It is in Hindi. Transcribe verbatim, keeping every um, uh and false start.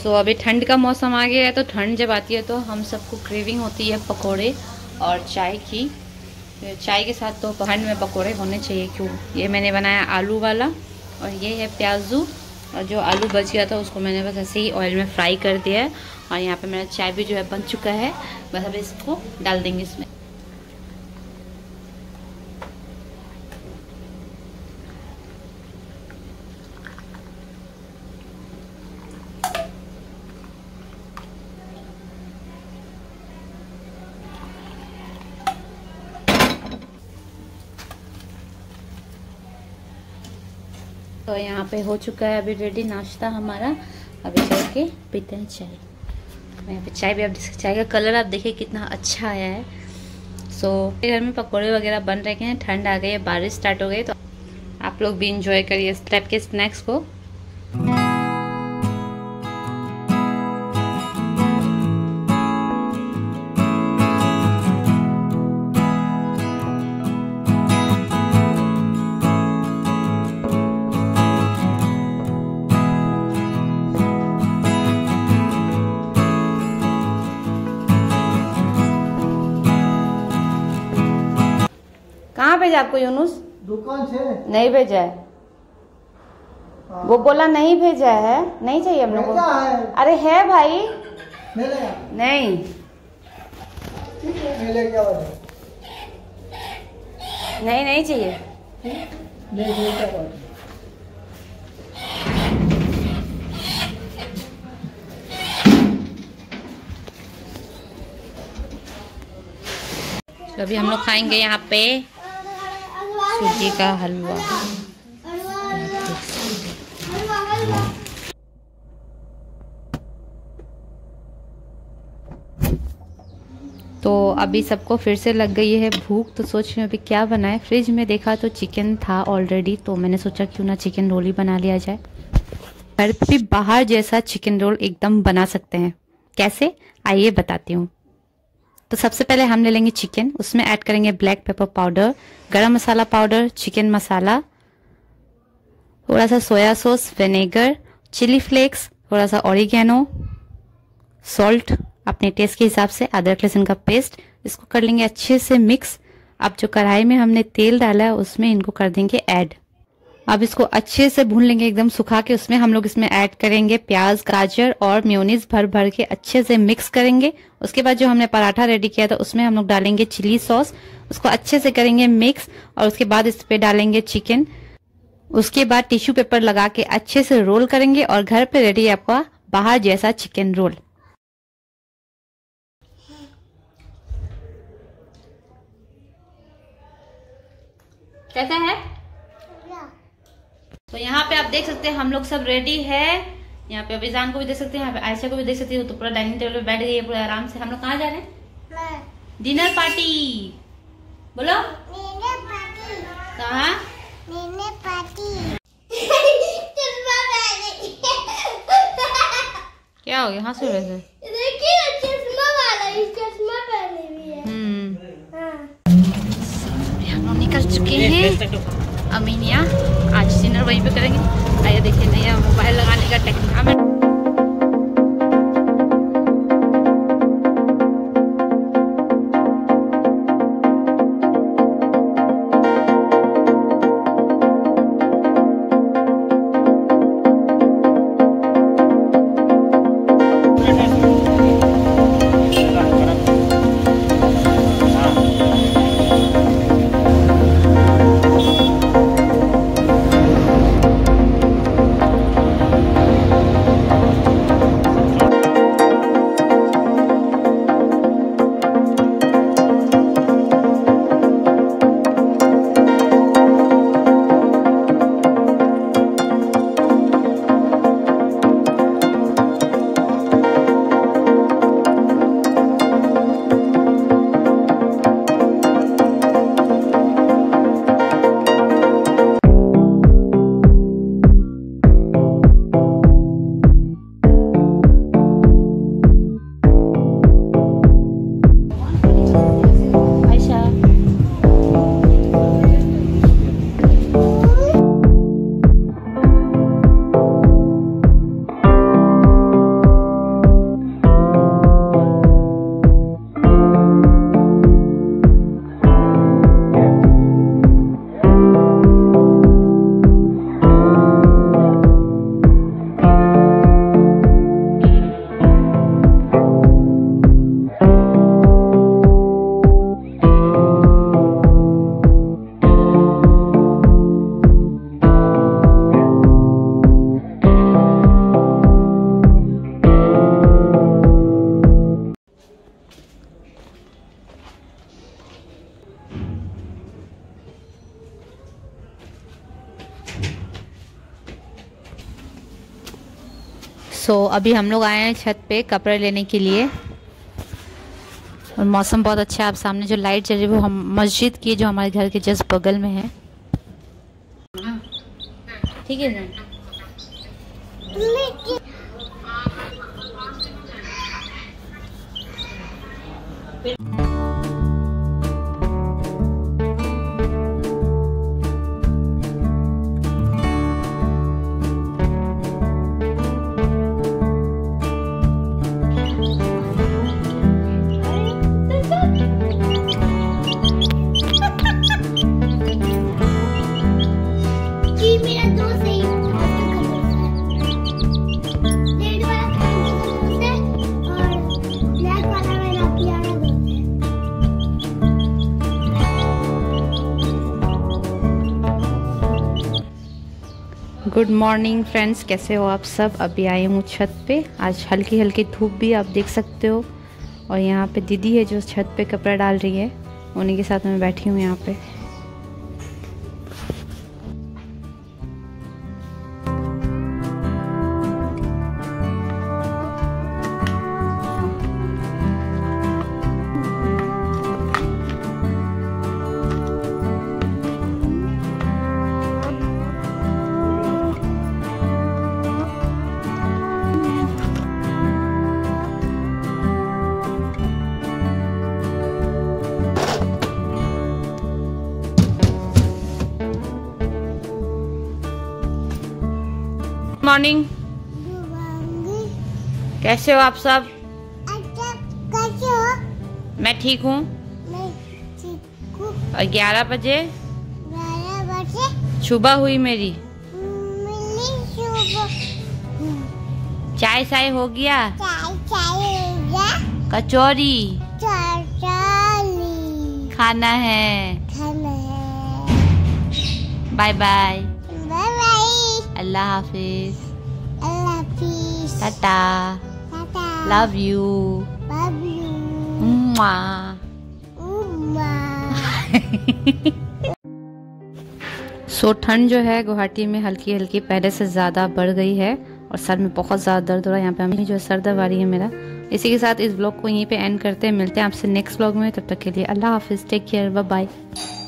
सो so, अभी ठंड का मौसम आ गया है, तो ठंड जब आती है तो हम सबको क्रेविंग होती है पकोड़े और चाय की। चाय के साथ तो ठंड में पकोड़े होने चाहिए। क्यों, ये मैंने बनाया आलू वाला, और ये है प्याजू, और जो आलू बच गया था उसको मैंने बस ऐसे ही ऑयल में फ्राई कर दिया है। और यहाँ पे मेरा चाय भी जो है बन चुका है, बस अब इसको डाल देंगे इसमें। तो यहाँ पे हो चुका है अभी रेडी नाश्ता हमारा। अभी चल के पीते हैं चाय। यहाँ पे चाय भी आप चाय का कलर आप देखिए कितना अच्छा आया है। सो so, घर में पकोड़े वगैरह बन रहे हैं, ठंड आ गई है, बारिश स्टार्ट हो गई, तो आप लोग भी इंजॉय करिए इस टाइप के स्नैक्स को। कहाँ भेजा आपको यूनुस? दुकान से नहीं भेजा है, वो बोला नहीं भेजा है, नहीं चाहिए हम लोग को। अरे है भाई, नहीं नहीं नहीं चाहिए। तो अभी हम लोग खाएंगे यहाँ पे सूजी का हलवा। तो अभी सबको फिर से लग गई है भूख, तो सोच रही हूँ अभी क्या बनाए। फ्रिज में देखा तो चिकन था ऑलरेडी, तो मैंने सोचा क्यों ना चिकन रोल ही बना लिया जाए। घर पे बाहर जैसा चिकन रोल एकदम बना सकते हैं। कैसे, आइए बताती हूँ। तो सबसे पहले हम ले लेंगे चिकन, उसमें ऐड करेंगे ब्लैक पेपर पाउडर, गरम मसाला पाउडर, चिकन मसाला, थोड़ा सा soya sauce, vinegar, chili flakes, थोड़ा सा ऑरिगेनो, सॉल्ट अपने टेस्ट के हिसाब से, अदरक लहसुन का पेस्ट। इसको कर लेंगे अच्छे से मिक्स। अब जो कढ़ाई में हमने तेल डाला है उसमें इनको कर देंगे ऐड। अब इसको अच्छे से भून लेंगे एकदम सुखा के। उसमें हम लोग इसमें ऐड करेंगे प्याज, गाजर और मेयोनीज भर भर के अच्छे से मिक्स करेंगे। उसके बाद जो हमने पराठा रेडी किया था उसमें हम लोग डालेंगे चिली सॉस, उसको अच्छे से करेंगे मिक्स, और उसके बाद इस पे डालेंगे चिकन। उसके बाद टिश्यू पेपर लगा के अच्छे से रोल करेंगे, और घर पे रेडी है आपका बाहर जैसा चिकन रोल। कैसा है? तो यहाँ पे आप देख सकते हैं हम लोग सब रेडी है। यहाँ पे अभिजान को भी देख सकते हैं, यहाँ पे आयशा को भी देख सकते हो। तो पूरा डाइनिंग टेबल पे बैठ गई है पूरा आराम से। हम लोग कहाँ जा रहे हैं? Dinner party. बोलो कहाँ? क्या हो गया, हंस रहे थे? हम्म, हम लोग निकल चुके हैं। अमीनिया आज डिनर वहीं पे करेंगे। आइए देखिए नया मोबाइल लगाने का टेक्निक। सो so, अभी हम लोग आए हैं छत पे कपड़े लेने के लिए और मौसम बहुत अच्छा है। आप सामने जो लाइट चल रही है वो हम मस्जिद की जो हमारे घर के जस्ट बगल में है। ठीक है ना? गुड मॉर्निंग फ्रेंड्स, कैसे हो आप सब। अभी आई हूँ छत पे। आज हल्की हल्की धूप भी आप देख सकते हो और यहाँ पे दीदी है जो छत पे कपड़ा डाल रही है, उन्हीं के साथ मैं बैठी हूँ यहाँ पे। मॉर्निंग, कैसे हो आप सब? कैसे हो? मैं ठीक हूँ। मैं ठीक हूँ। और ग्यारह बजे ग्यारह बजे सुबह हुई मेरी। मिली सुबह। चाय चाय हो गया। चाय चाय हो गया। कचौरी चौचाली खाना है। खाना है। Bye bye. Bye bye. अल्लाह हाफिज। अल्लाह हाफिज। Tata. Tata. Love you. Love you. मुआ। उम्मा। सो ठंड जो है गुवाहाटी में हल्की हल्की पहले से ज़्यादा बढ़ गई है और सर में बहुत ज़्यादा दर्द हो रहा है। यहाँ पे हमें जो सर दर्द आ रही है मेरा। इसी के साथ इस ब्लॉग को यहीं पे एंड करते हैं। मिलते हैं आपसे नेक्स्ट ब्लॉग में। तब तक के लिए अल्लाह हाफिज़। Take care. Bye bye.